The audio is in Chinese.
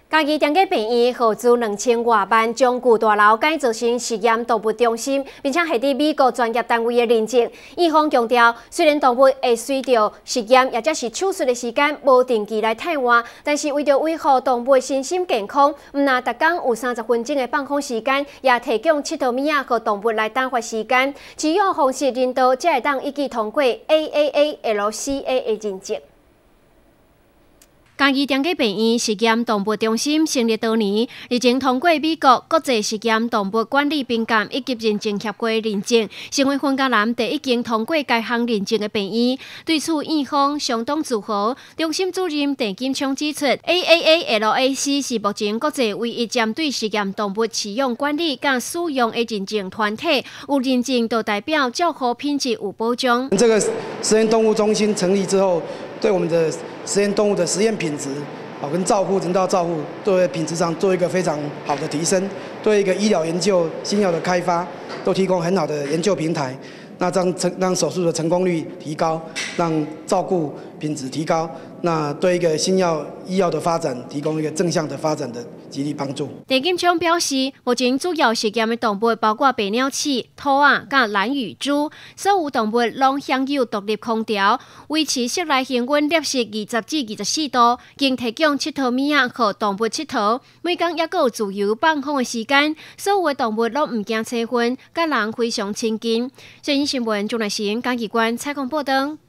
嘉义长庚病院耗资2000多万，将旧大楼改造成实验动物中心，并且获得美国专业单位的认证。院方强调，虽然动物会随着实验或者是手术的时间无定期来替换，但是为着维护动物身心健康，毋但逐天有30分钟的放空时间，也提供佚佗物仔和动物来打发时间。只用方式引导，才会当一举通过 AAA-LCA 的认证。嘉义长庚病院实验动物中心成立多年，已经通过美国国际实验动物管理品鉴以及认证协会认证，成为云嘉南第一间通过该项认证的病院。对此，院方相当自豪。中心主任陈金昌指出 ，AAA-LAC 是目前国际唯一针对实验动物饲养管理甲使用的认证团体，有认证就代表照护品质有保障。 这个实验动物中心成立之后，对我们的实验动物的实验品质，跟照护、人道照护，对品质上做一个非常好的提升，对一个医疗研究、新药的开发，都提供很好的研究平台。那让手术的成功率提高，让照顾品质提高，那对一个新药医药的发展提供一个正向的发展的极力帮助。 陈金昌表示，目前主要实验的动物包括白鸟鼠、兔仔、甲蓝羽猪，所有动物拢享有独立空调，维持室内恒温摄氏20至24度，并提供佚佗物仔和动物佚佗。每天也有自由放风的时间，所有的动物拢唔惊吹风，甲人非常亲近。新闻钟来新嘉义县采访报道。